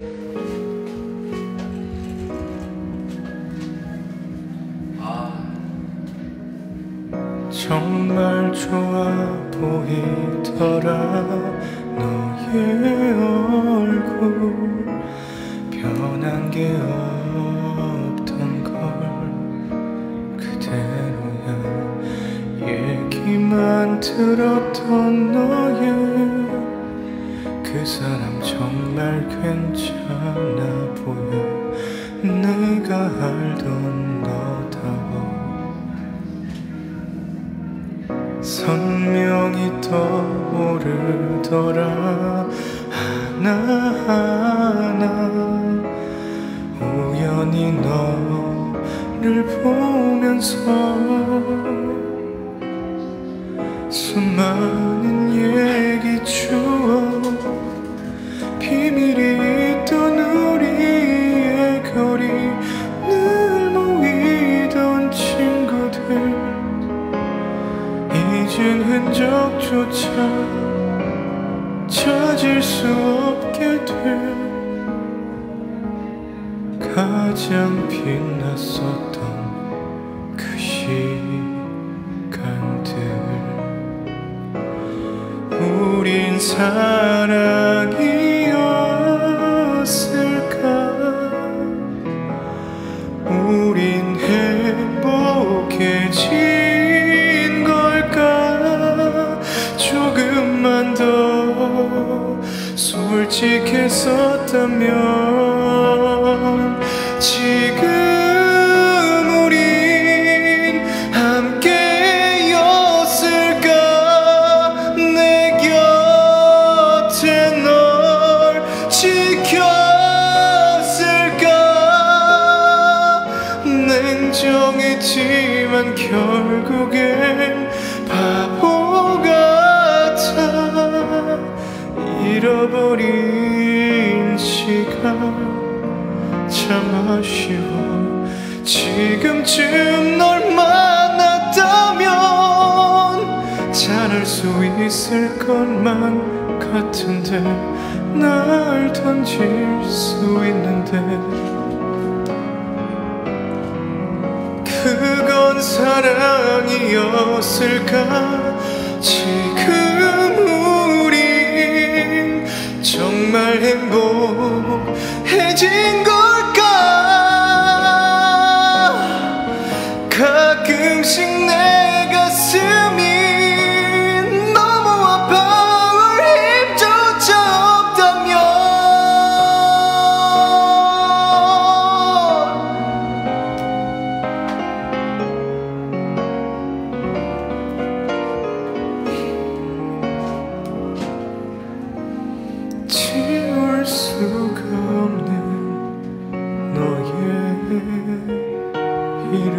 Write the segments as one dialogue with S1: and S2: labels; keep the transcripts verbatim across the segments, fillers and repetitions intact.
S1: 정말 좋아 보이더라 너의 얼굴 변한 게 없던 걸 그대로야 얘기만 들었던 너의 그 사람 정말 괜찮아 보여 내가 알던 너다워 선명히 떠오르더라 하나하나 우연히 너를 보면서 수많은 얘기 추억 비밀이 있던 우리의 거리 늘 모이던 친구들 잊은 흔적조차 찾을 수 없게 돼 가장 빛났었던 그 시간들 우린 사랑이었을까 우린 행복해진 조금만 더 솔직했었다면 지금 우린 함께였을까 내 곁에 널 지켰을까 냉정했지만 결국엔 바보 잃어버린 시간 참 아쉬워 지금쯤 널 만났다면 잘할 수 있을 것만 같은데 날 던질 수 있는데 그건 사랑이었을까 지금 정말 행복해진 걸까 가끔씩 내 가슴이 너무 아파 힘조차 없다면 지울 수가 없는 너의 이름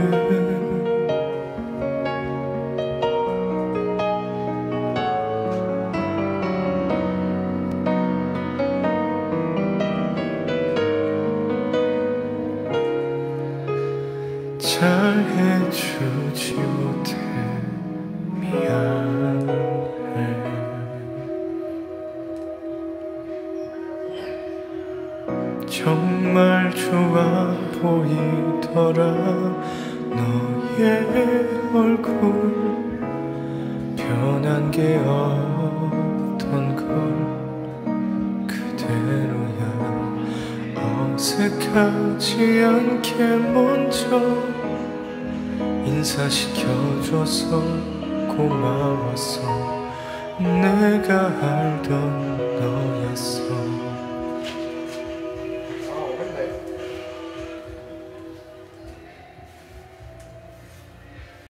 S1: 잘해주지 못해 미안해 정말 좋아 보이더라 너의 얼굴 변한 게 없던 걸 그대로야 어색하지 않게 먼저 인사시켜줘서 고마웠어 내가 알던